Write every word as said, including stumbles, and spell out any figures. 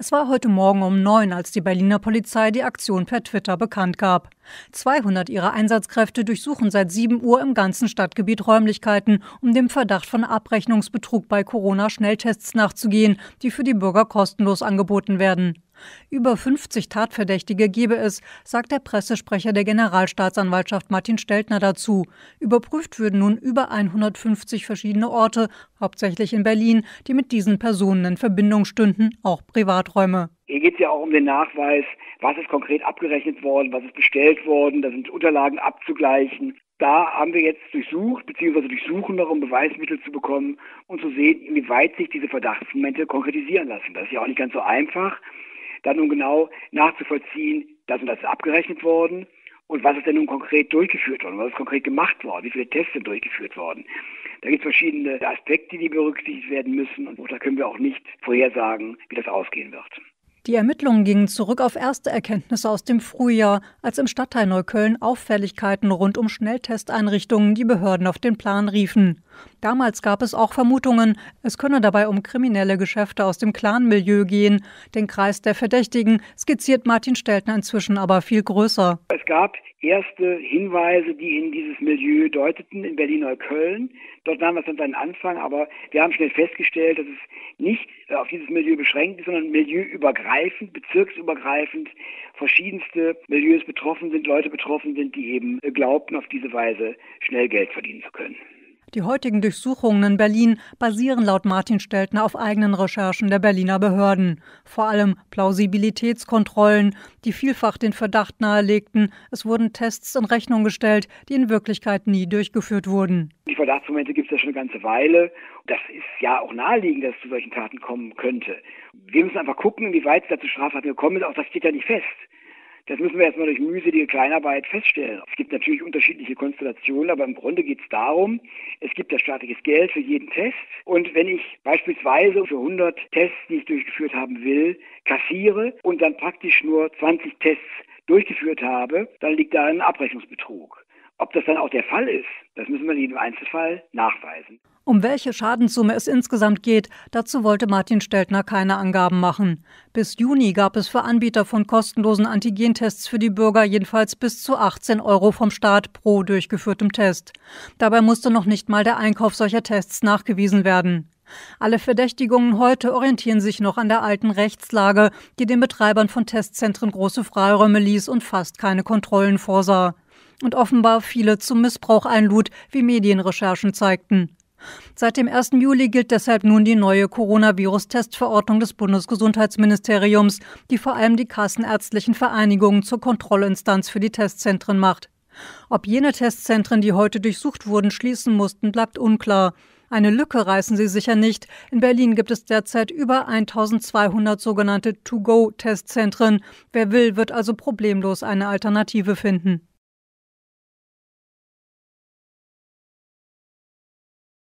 Es war heute Morgen um neun, als die Berliner Polizei die Aktion per Twitter bekannt gab. zweihundert ihrer Einsatzkräfte durchsuchen seit sieben Uhr im ganzen Stadtgebiet Räumlichkeiten, um dem Verdacht von Abrechnungsbetrug bei Corona-Schnelltests nachzugehen, die für die Bürger kostenlos angeboten werden. Über fünfzig Tatverdächtige gebe es, sagt der Pressesprecher der Generalstaatsanwaltschaft Martin Steltner dazu. Überprüft würden nun über hundertfünfzig verschiedene Orte, hauptsächlich in Berlin, die mit diesen Personen in Verbindung stünden, auch Privaträume. Hier geht es ja auch um den Nachweis, was ist konkret abgerechnet worden, was ist bestellt worden, da sind Unterlagen abzugleichen. Da haben wir jetzt durchsucht, beziehungsweise durchsuchen noch, um Beweismittel zu bekommen und zu sehen, inwieweit sich diese Verdachtsmomente konkretisieren lassen. Das ist ja auch nicht ganz so einfach, dann nun genau nachzuvollziehen, das und das ist abgerechnet worden und was ist denn nun konkret durchgeführt worden, was ist konkret gemacht worden, wie viele Tests sind durchgeführt worden. Da gibt es verschiedene Aspekte, die berücksichtigt werden müssen und da können wir auch nicht vorhersagen, wie das ausgehen wird. Die Ermittlungen gingen zurück auf erste Erkenntnisse aus dem Frühjahr, als im Stadtteil Neukölln Auffälligkeiten rund um Schnelltesteinrichtungen die Behörden auf den Plan riefen. Damals gab es auch Vermutungen, es könne dabei um kriminelle Geschäfte aus dem Clan-Milieu gehen. Den Kreis der Verdächtigen skizziert Martin Steltner inzwischen aber viel größer. Es gab erste Hinweise, die in dieses Milieu deuteten, in Berlin-Neukölln. Dort nahm es dann seinen Anfang, aber wir haben schnell festgestellt, dass es nicht auf dieses Milieu beschränkt ist, sondern milieuübergreifend, bezirksübergreifend verschiedenste Milieus betroffen sind, Leute betroffen sind, die eben glaubten, auf diese Weise schnell Geld verdienen zu können. Die heutigen Durchsuchungen in Berlin basieren laut Martin Steltner auf eigenen Recherchen der Berliner Behörden. Vor allem Plausibilitätskontrollen, die vielfach den Verdacht nahelegten, es wurden Tests in Rechnung gestellt, die in Wirklichkeit nie durchgeführt wurden. Die Verdachtsmomente gibt es ja schon eine ganze Weile. Das ist ja auch naheliegend, dass es zu solchen Taten kommen könnte. Wir müssen einfach gucken, inwieweit es da zu Straftaten gekommen ist. Auch das steht ja nicht fest. Das müssen wir erstmal durch mühselige Kleinarbeit feststellen. Es gibt natürlich unterschiedliche Konstellationen, aber im Grunde geht es darum, es gibt ja staatliches Geld für jeden Test. Und wenn ich beispielsweise für hundert Tests, die ich durchgeführt haben will, kassiere und dann praktisch nur zwanzig Tests durchgeführt habe, dann liegt da ein Abrechnungsbetrug. Ob das dann auch der Fall ist, das müssen wir im Einzelfall nachweisen. Um welche Schadenssumme es insgesamt geht, dazu wollte Martin Steltner keine Angaben machen. Bis Juni gab es für Anbieter von kostenlosen Antigentests für die Bürger jedenfalls bis zu achtzehn Euro vom Staat pro durchgeführtem Test. Dabei musste noch nicht mal der Einkauf solcher Tests nachgewiesen werden. Alle Verdächtigungen heute orientieren sich noch an der alten Rechtslage, die den Betreibern von Testzentren große Freiräume ließ und fast keine Kontrollen vorsah. Und offenbar viele zum Missbrauch einlud, wie Medienrecherchen zeigten. Seit dem ersten Juli gilt deshalb nun die neue Coronavirus-Testverordnung des Bundesgesundheitsministeriums, die vor allem die kassenärztlichen Vereinigungen zur Kontrollinstanz für die Testzentren macht. Ob jene Testzentren, die heute durchsucht wurden, schließen mussten, bleibt unklar. Eine Lücke reißen sie sicher nicht. In Berlin gibt es derzeit über eintausendzweihundert sogenannte To-Go-Testzentren. Wer will, wird also problemlos eine Alternative finden.